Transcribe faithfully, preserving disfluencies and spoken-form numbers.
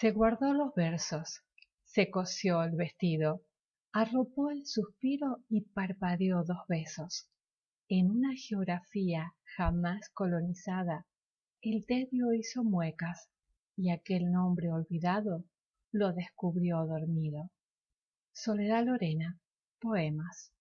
Se guardó los versos, se cosió el vestido, arropó el suspiro y parpadeó dos besos. En una geografía jamás colonizada, el tedio hizo muecas y aquel nombre olvidado lo descubrió dormido. Soledad Lorena, Poemas.